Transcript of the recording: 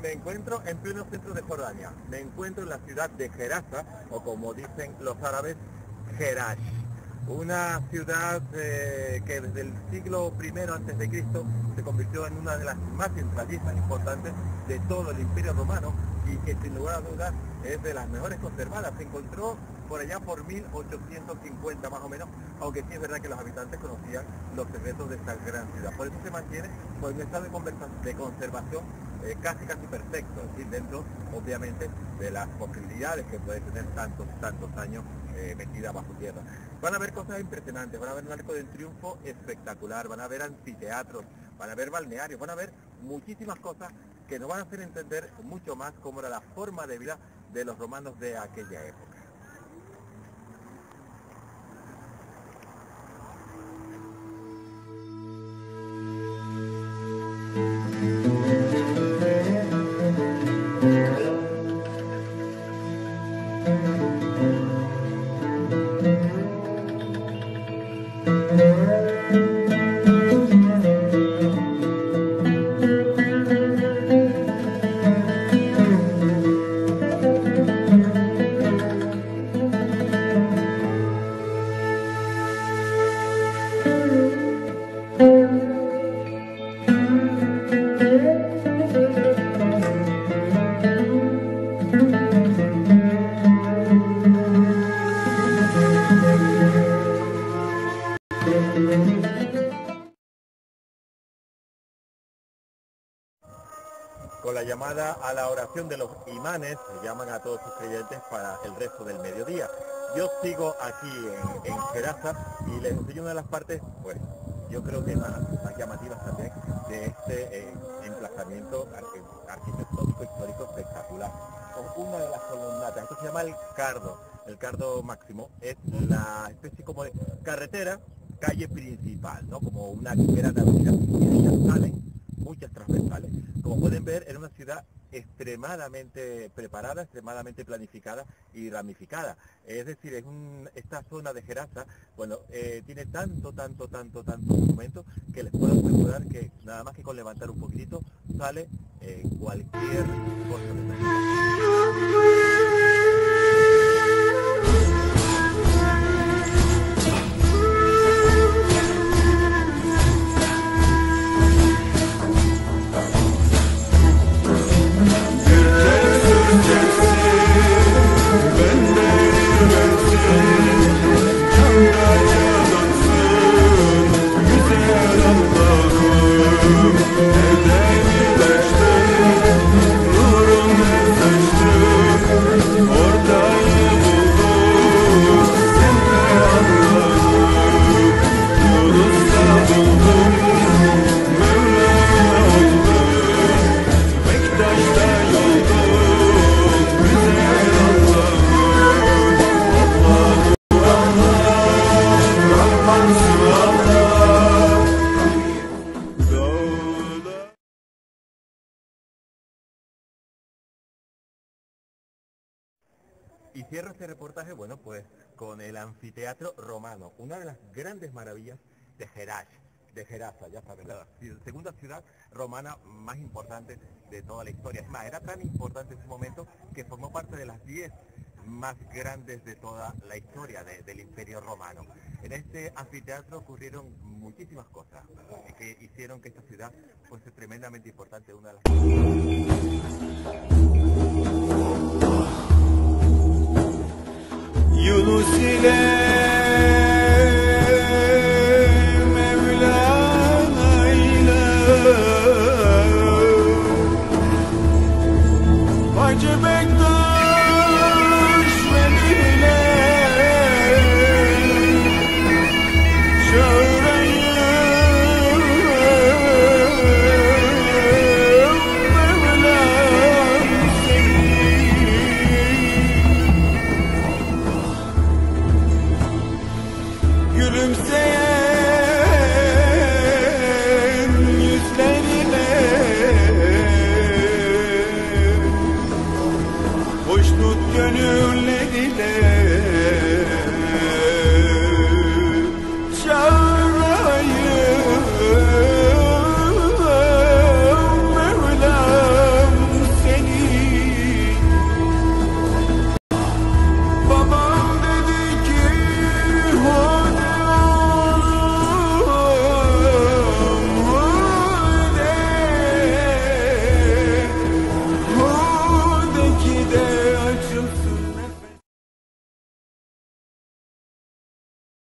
Me encuentro en pleno centro de Jordania. Me encuentro en la ciudad de Gerasa, o como dicen los árabes, Jerash. Una ciudad que desde el siglo I a.C. se convirtió en una de las más centralistas importantes de todo el Imperio Romano y que sin lugar a dudas es de las mejores conservadas. Se encontró por allá por 1850 más o menos, aunque sí es verdad que los habitantes conocían los secretos de esta gran ciudad. Por eso se mantiene en un estado de conservación casi perfecto, es decir, dentro obviamente de las posibilidades que puede tener tantos años metida bajo tierra. Van a ver cosas impresionantes, van a ver un arco del triunfo espectacular, van a ver anfiteatros, van a ver balnearios, van a ver muchísimas cosas que nos van a hacer entender mucho más cómo era la forma de vida de los romanos de aquella época. Con la llamada a la oración de los imanes, se llaman a todos sus creyentes para el resto del mediodía. Yo sigo aquí en Gerasa y les enseño una de las partes, pues, yo creo que más llamativas también de este emplazamiento arquitectónico histórico espectacular. Con una de las columnatas, esto se llama el Cardo Máximo, es la especie como de carretera, calle principal, ¿no? Como una gran avenida, y de ellas salen muchas transversales. Como pueden ver, era una ciudad extremadamente preparada, extremadamente planificada y ramificada. Es decir, esta zona de Gerasa, bueno, tiene tanto monumento que les puedo asegurar que nada más que con levantar un poquitito sale cualquier cosa de esta ciudad. Y cierro este reportaje, bueno, pues con el anfiteatro romano, una de las grandes maravillas de Gerasa, ya sabes, la segunda ciudad romana más importante de toda la historia. Es más, era tan importante en su momento que formó parte de las 10 más grandes de toda la historia del Imperio Romano. En este anfiteatro ocurrieron muchísimas cosas que hicieron que esta ciudad fuese tremendamente importante, una de las... Yunus ile Mevlana ile